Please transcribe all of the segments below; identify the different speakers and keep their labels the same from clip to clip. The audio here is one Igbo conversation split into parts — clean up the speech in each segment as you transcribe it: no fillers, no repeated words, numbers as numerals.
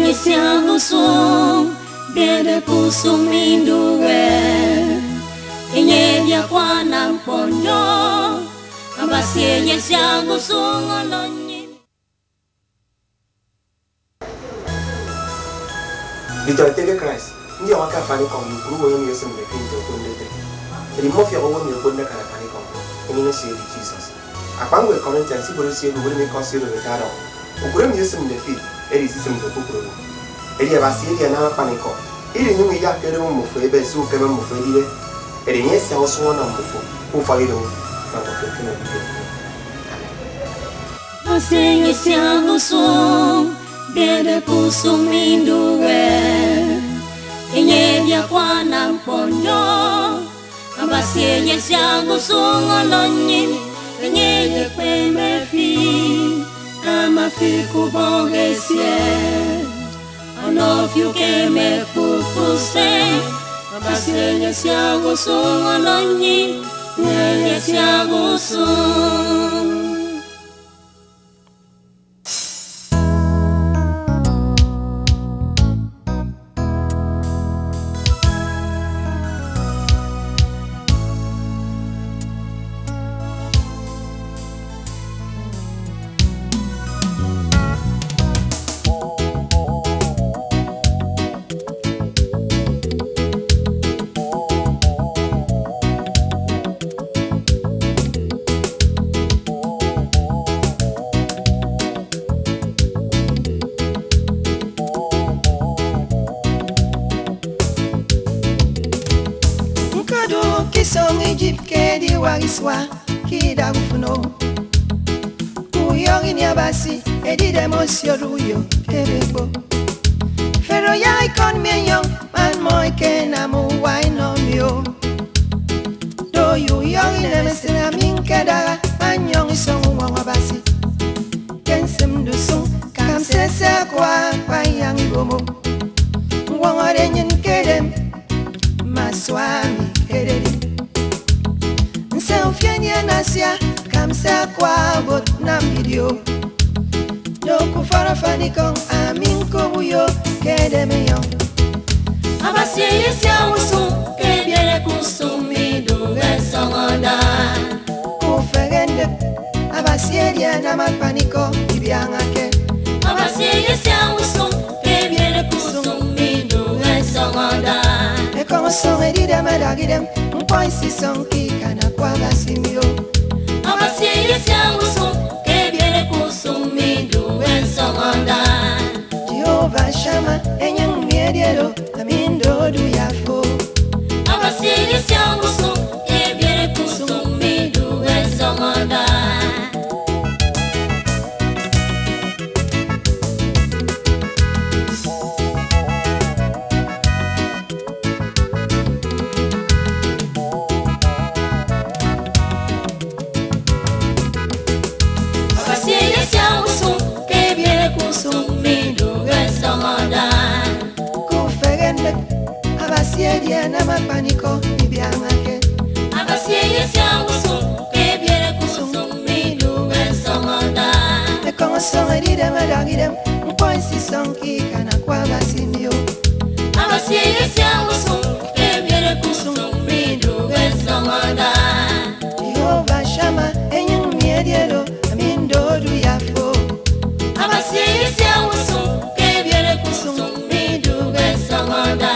Speaker 1: iniciando som Bede kusumindu Enyedia kwa namponyo Abasi iniciando som Olonyi
Speaker 2: Victor Tele Christ Ndi waka fani kongo Kuru wenye yose mrekinto kundete Eli mofia wawo miyokonde kana fani kongo Enine siye di Jesus Akwangu e Corinthians Sibolo siye duwele me konsiro rekado Ukure miyose mnefi Eli sisi mdokukuro Eli abasi eli anama fani kongo Ili nyungu ya kere mufo ebe su keme mufo edile Eli nyesi ya osu wana mufo Ufa ilo Mantofekina video
Speaker 1: Você iniciando som Bede kusumindu Enyedia kwa namponyo Abasi iniciando som Olonyi Enyedia kwe mefi Amafi kubogesie Anofio que me pupuse Abasi iniciando som Olonyi Iniciando som
Speaker 3: Kisong Egypt ke di wariswa kida gufuno Uyong ini abasi edi demosio ruyo kerebo Fero ya ikon mienyo man moi ke na mu waino mio Do yu yong ine mesina minke dara anyong isong uwang abasi Kensem dusung kam sese kwa payang ibomo Uwang orenyen kedem maswami keredi Nseufyenye nasia kamsa kwa bot nam video Doku farafani kong amin kobuyo kedemeyon
Speaker 1: Abasi yesia usu Kebiele kusumidu Resongoda
Speaker 3: Kuferende Abasi edia namakpaniko Ibiangake
Speaker 1: Abasi yesia usu Kebiele kusumidu Resongoda
Speaker 3: Ekong song edide madagidem Mpoisi song kikana kwa basimio
Speaker 1: Abasi yesia usu Kebiele kusumidu Resongoda
Speaker 3: Jehovah Shama enyang miedielo Amindo du yafo
Speaker 1: Abasi yesia usu Kebiele kusumidu Resongoda
Speaker 3: Abasiedia na mapaniko ibiangake
Speaker 1: Abasiedia usu kebiere kusumidu Resongoda
Speaker 3: Ekong song edide madagidem Mpoisi song kikana kwa basimio
Speaker 1: Abasiedia usu kebiere kusumidu Resongoda
Speaker 3: Jehovah Shama enyang miedielo Amindo du yafo
Speaker 1: Abasiedia usu kebiere kusumidu Resongoda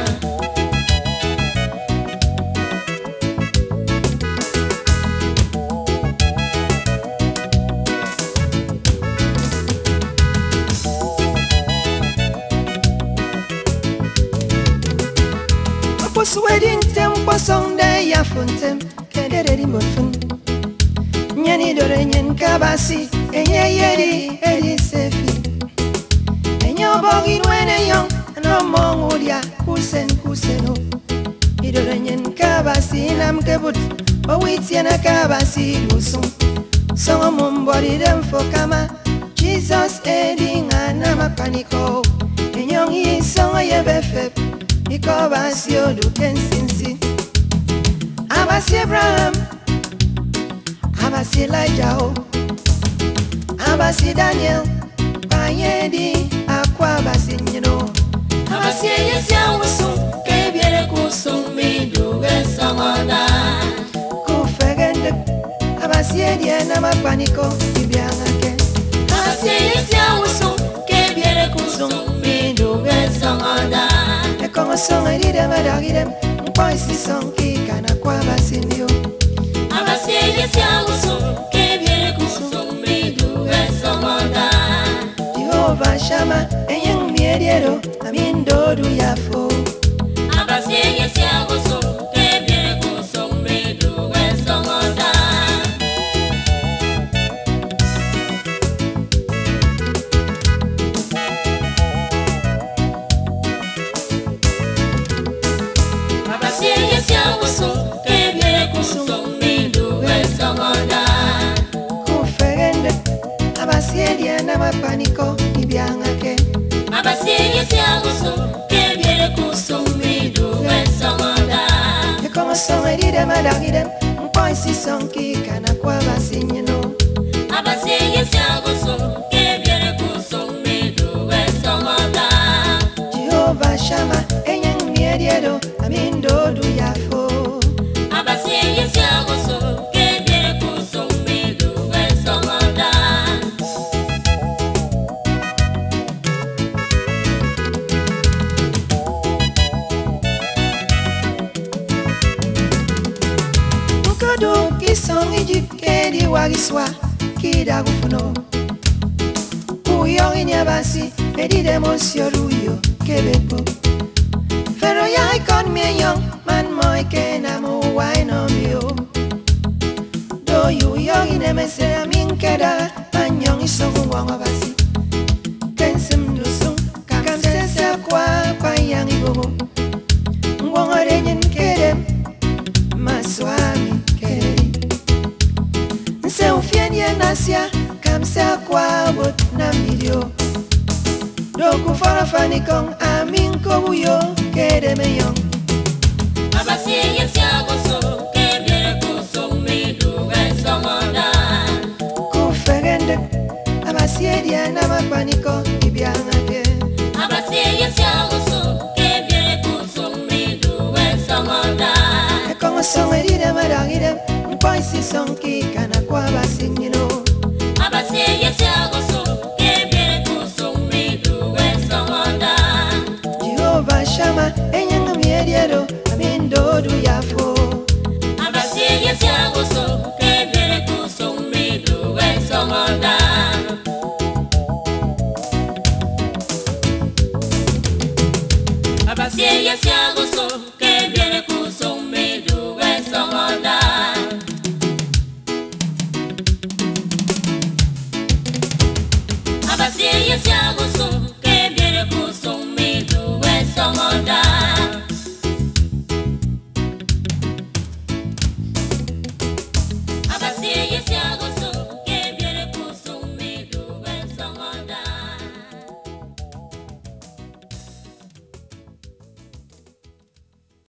Speaker 3: Wedding tem posong de ya funtem kedere di monfun Nyani dore nyen kabasi enye yedi edi sefi Enyo bogi nwene yong no mongudia kuseno Idore nyen kabasi nam kebut Owitiana kabasi dusung Songo mumbori dem fokama Jesus edi ngana mapaniko Enyong yi songo yebefep Abasi odu kensinsi Abasi Abraham Abasi Elijah Abasi Daniel Panyedi akwa abasi abasiedia na mapanico ibiangake
Speaker 1: abasiesia uso que viene kusum minduge sangada
Speaker 3: e como son idem adagidem poisi son ki kana kwa basindio
Speaker 1: abasiesia uso que viene kusum minduge sangada
Speaker 3: Jehovah Shama enyeng miediero amindo du yafo
Speaker 1: abasiesia uso que viene kusum minduge sangada abasiesia uso que viene kusum minduge sangada
Speaker 3: kuferende abasiedia na mapanico ibiangake
Speaker 1: abasiesia uso que viene kusum minduge sangada
Speaker 3: e como son idem adagidem poisi son ki kana kwa basinyeno
Speaker 1: abasiesia uso que viene kusum minduge sangada
Speaker 3: Jehovah Shama enyeng miediero amindo du yafo
Speaker 1: abasiesia uso que viene kusum minduge sangada
Speaker 3: Nkodo kisong Egypt kedi wagiswa kida gufuno Uyo inyabasi edi demosio ruyo kebepo Fero ya ikon mienyon man moi kena mu waino mio Do yu yo inemese amin keda manyong isong wang abasi Kensem dusung kakam sese kwa yang ibobo Ngwong arenyen kedem maswami kedi Nse ufienye nasia kamsa kwa bot na video Doku farafani kong amin kobuyo kede meyong
Speaker 1: abasiesia uso que viene kusum minduge sangada
Speaker 3: Kuferende abasiedia na mapaniko ibiangake
Speaker 1: abasiesia uso que viene kusum minduge sangada
Speaker 3: E como son edide madagide Mpoisi son ki kana kwa basinyino
Speaker 1: abasiesia uso que viene kusum minduge sangada
Speaker 3: Jehovah Shama enyeng miediero amindo du yafo
Speaker 1: abasiesia uso que viene kusum minduge sangada abasiesia